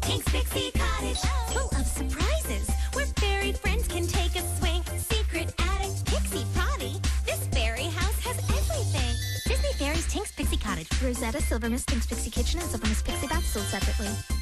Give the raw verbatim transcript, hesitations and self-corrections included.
Tink's Pixie Cottage, full of surprises, where fairy friends can take a swing. Secret attic, pixie potty, this fairy house has everything. Disney Fairies Tink's Pixie Cottage. Rosetta, Silver Mist, Tink's Pixie Kitchen, and Silver Mist Pixie Bath sold separately.